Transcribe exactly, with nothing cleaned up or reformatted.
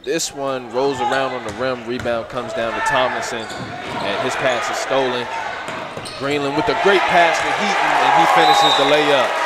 This one rolls around on the rim. Rebound comes down to Tomlinson, and his pass is stolen. Greenland with a great pass to Heaton, and he finishes the layup.